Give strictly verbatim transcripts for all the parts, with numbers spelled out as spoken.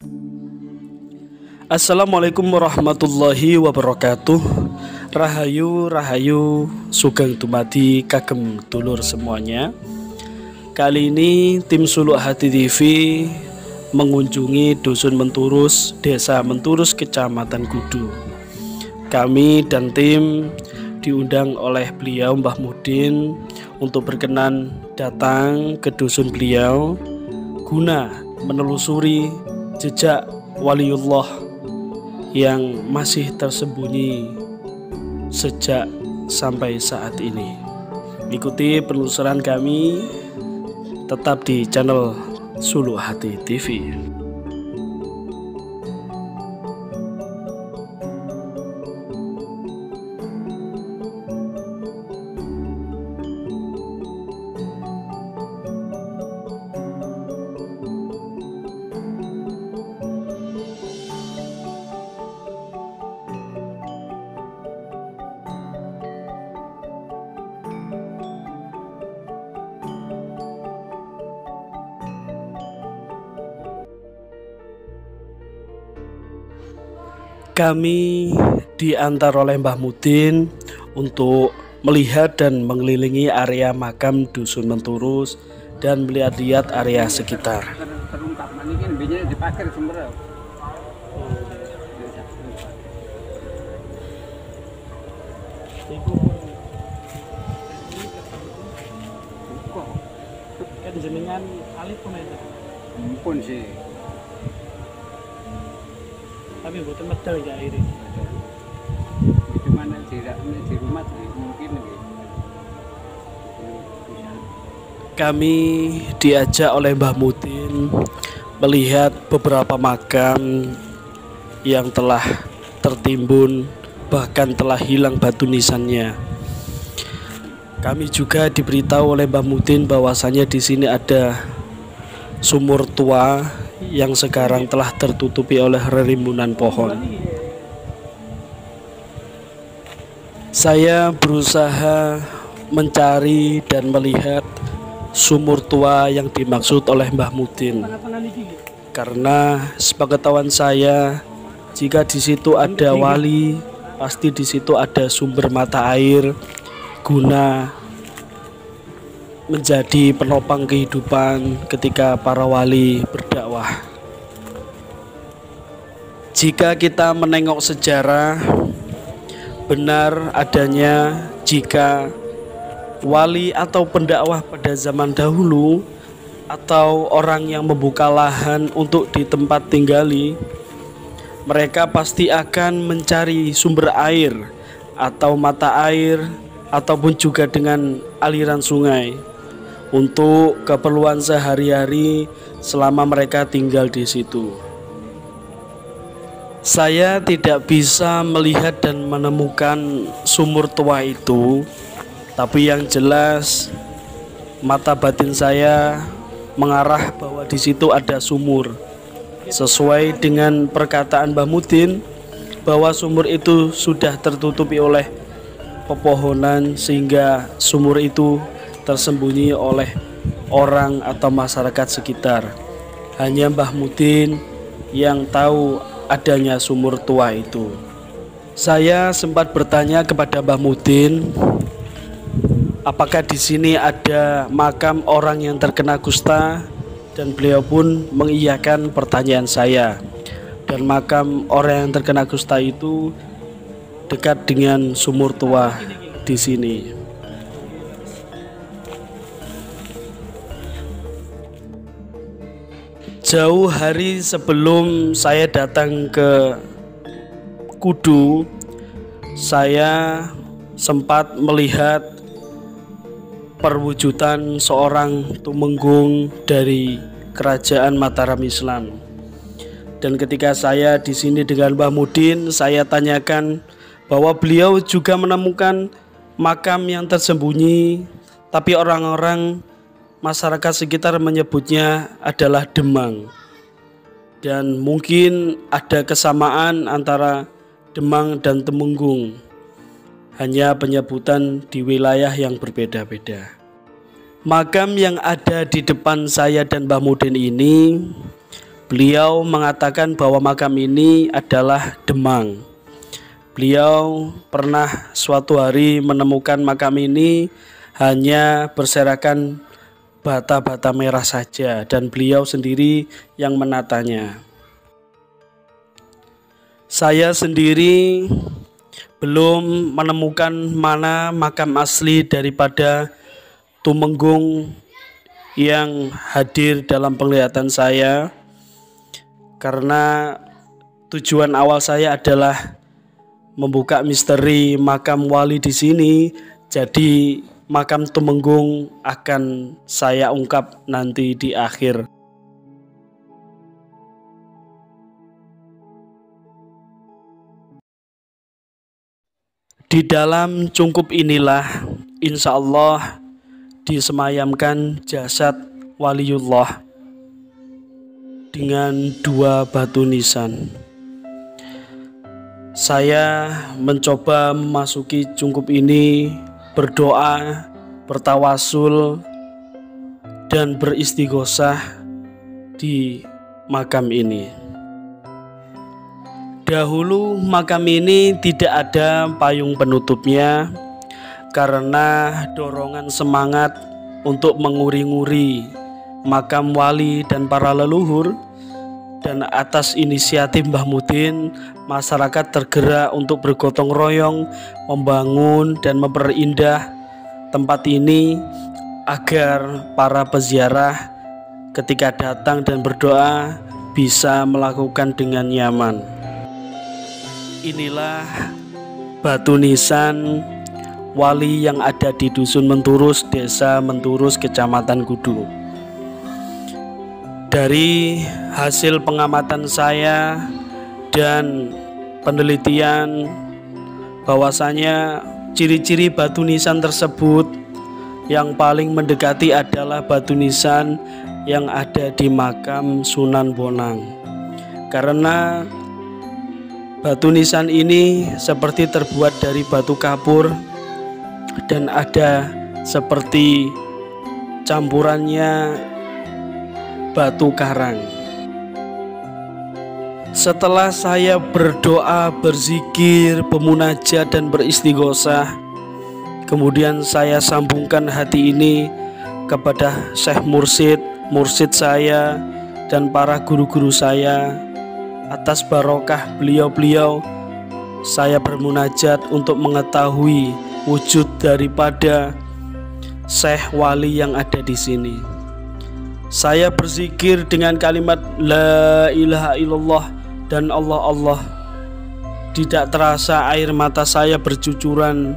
Assalamualaikum warahmatullahi wabarakatuh. Rahayu Rahayu Sugeng Dumadi kagem dulur semuanya. Kali ini tim Suluk Hati T V mengunjungi Dusun Menturus, Desa Menturus, Kecamatan Kudu. Kami dan tim diundang oleh beliau Mbah Mudin untuk berkenan datang ke dusun beliau guna menelusuri jejak waliullah yang masih tersembunyi sejak sampai saat ini. Ikuti penelusuran kami tetap di channel Suluk Hati T V. Kami diantar oleh Mbah Mudin untuk melihat dan mengelilingi area makam Dusun Menturus dan melihat-lihat area sekitar. Jenengan alit pun sih. Tapi bukan medal ya ini. Cuman di rumah mungkin. Kami diajak oleh Mbah Mudin melihat beberapa makam yang telah tertimbun, bahkan telah hilang batu nisannya. Kami juga diberitahu oleh Mbah Mudin bahwasanya di sini ada sumur tua yang sekarang telah tertutupi oleh rimbunan pohon. Saya berusaha mencari dan melihat sumur tua yang dimaksud oleh Mbah Mudin, karena sepengetahuan saya, jika di situ ada wali, pasti di situ ada sumber mata air guna menjadi penopang kehidupan ketika para wali berdakwah. Jika kita menengok sejarah, benar adanya jika wali atau pendakwah pada zaman dahulu atau orang yang membuka lahan untuk di tempat tinggali, mereka pasti akan mencari sumber air atau mata air ataupun juga dengan aliran sungai untuk keperluan sehari-hari selama mereka tinggal di situ. Saya tidak bisa melihat dan menemukan sumur tua itu, tapi yang jelas mata batin saya mengarah bahwa di situ ada sumur. Sesuai dengan perkataan Mbah Mudin bahwa sumur itu sudah tertutupi oleh pepohonan sehingga sumur itu tersembunyi oleh orang atau masyarakat sekitar. Hanya Mbah Mudin yang tahu adanya sumur tua itu. Saya sempat bertanya kepada Mbah Mudin, apakah di sini ada makam orang yang terkena kusta, dan beliau pun mengiyakan pertanyaan saya. Dan makam orang yang terkena kusta itu dekat dengan sumur tua di sini. Jauh hari sebelum saya datang ke Kudu, saya sempat melihat perwujudan seorang tumenggung dari Kerajaan Mataram Islam. Dan ketika saya di sini dengan Mbah Mudin, saya tanyakan bahwa beliau juga menemukan makam yang tersembunyi, tapi orang-orang masyarakat sekitar menyebutnya adalah Demang. Dan mungkin ada kesamaan antara Demang dan Temenggung, hanya penyebutan di wilayah yang berbeda-beda. Makam yang ada di depan saya dan Mbah Mudin ini Beliau mengatakan bahwa makam ini adalah Demang. Beliau pernah suatu hari menemukan makam ini hanya berserakan bata-bata merah saja, dan beliau sendiri yang menatanya. Saya sendiri belum menemukan mana makam asli daripada Tumenggung yang hadir dalam penglihatan saya, karena tujuan awal saya adalah membuka misteri makam wali di sini. Jadi makam Tumenggung akan saya ungkap nanti di akhir. Di dalam cungkup inilah insya Allah disemayamkan jasad waliullah dengan dua batu nisan. Saya mencoba memasuki cungkup ini, berdoa, bertawasul, dan beristighosah di makam ini. Dahulu makam ini tidak ada payung penutupnya karena dorongan semangat untuk menguri-nguri makam wali dan para leluhur, dan atas inisiatif Mbah Mudin, masyarakat tergerak untuk bergotong royong membangun dan memperindah tempat ini agar para peziarah ketika datang dan berdoa bisa melakukan dengan nyaman. Inilah batu nisan wali yang ada di Dusun Menturus, Desa Menturus, Kecamatan Kudu. Dari hasil pengamatan saya dan penelitian, bahwasanya ciri-ciri batu nisan tersebut yang paling mendekati adalah batu nisan yang ada di makam Sunan Bonang, karena batu nisan ini seperti terbuat dari batu kapur dan ada seperti campurannya batu karang. Setelah saya berdoa, berzikir, bermunajat, dan beristighosah, kemudian saya sambungkan hati ini kepada Syekh Mursyid, mursyid saya, dan para guru-guru saya. Atas barokah beliau-beliau, saya bermunajat untuk mengetahui wujud daripada Syekh Wali yang ada di sini. Saya berzikir dengan kalimat La ilaha illallah dan Allah Allah. Tidak terasa air mata saya bercucuran.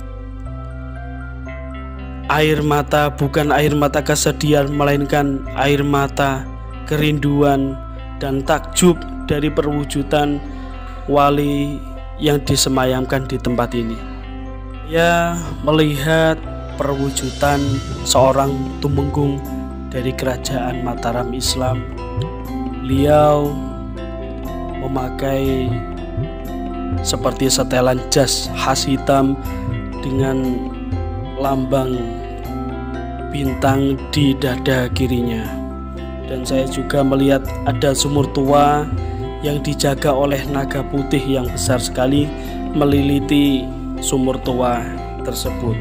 Air mata bukan air mata kesedihan, melainkan air mata kerinduan dan takjub dari perwujudan wali yang disemayamkan di tempat ini. Ya, melihat perwujudan seorang Tumenggung dari kerajaan Mataram Islam. Beliau memakai seperti setelan jas khas hitam dengan lambang bintang di dada kirinya. Dan saya juga melihat ada sumur tua yang dijaga oleh naga putih yang besar sekali meliliti sumur tua tersebut.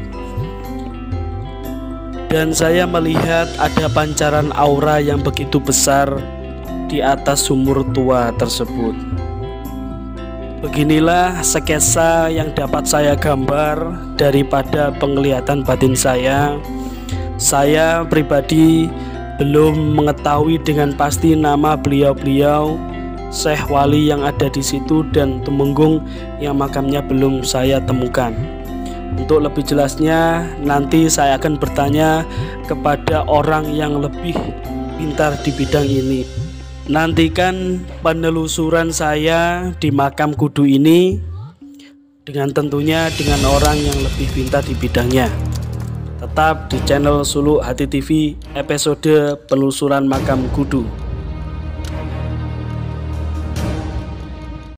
Dan saya melihat ada pancaran aura yang begitu besar di atas sumur tua tersebut. Beginilah sketsa yang dapat saya gambar daripada penglihatan batin saya. Saya pribadi belum mengetahui dengan pasti nama beliau-beliau Syekh Wali yang ada di situ dan Tumenggung yang makamnya belum saya temukan. Untuk lebih jelasnya nanti saya akan bertanya kepada orang yang lebih pintar di bidang ini. Nantikan penelusuran saya di makam Kudu ini dengan tentunya dengan orang yang lebih pintar di bidangnya. Tetap di channel Suluk Hati T V episode penelusuran makam Kudu.